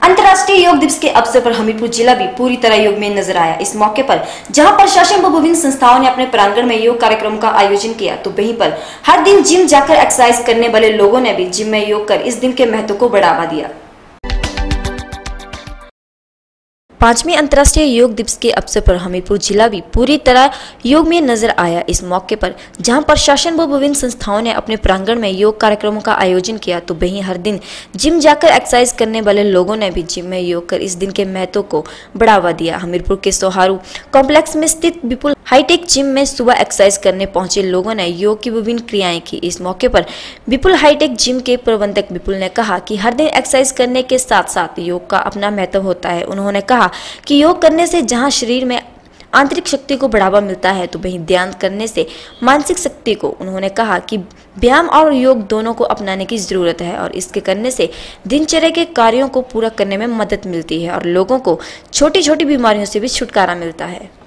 अंतर्राष्ट्रीय योग दिवस के अवसर पर हमीरपुर जिला भी पूरी तरह योग में नजर आया। इस मौके पर जहां प्रशासन व विभिन्न संस्थाओं ने अपने प्रांगण में योग कार्यक्रम का आयोजन किया, तो वहीं पर हर दिन जिम जाकर एक्सरसाइज करने वाले लोगों ने भी जिम में योग कर इस दिन के महत्व को बढ़ावा दिया। 5वें अंतर्राष्ट्रीय योग दिवस के अवसर पर हमीरपुर जिला भी पूरी तरह योग में नजर आया। इस मौके पर जहां प्रशासन व विभिन्न संस्थाओं ने अपने प्रांगण में योग कार्यक्रमों का आयोजन किया, तो वहीं हर दिन जिम जाकर एक्सरसाइज करने वाले लोगों ने भी जिम में योग कर इस दिन के महत्व को बढ़ावा दिया। हमीरपुर के सोहारू कॉम्प्लेक्स में स्थित विपुल हाईटेक जिम में सुबह एक्सरसाइज करने पहुंचे लोगों ने योग की विभिन्न क्रियाएं की। इस मौके पर विपुल हाईटेक जिम के प्रबंधक विपुल ने कहा कि हर दिन एक्सरसाइज करने के साथ साथ योग का अपना महत्व होता है। उन्होंने कहा कि योग करने से जहां शरीर में आंतरिक शक्ति को बढ़ावा मिलता है, तो वहीं ध्यान करने से मानसिक शक्ति को। उन्होंने कहा कि व्यायाम और योग दोनों को अपनाने की जरूरत है और इसके करने से दिनचर्या के कार्यों को पूरा करने में मदद मिलती है और लोगों को छोटी छोटी बीमारियों से भी छुटकारा मिलता है।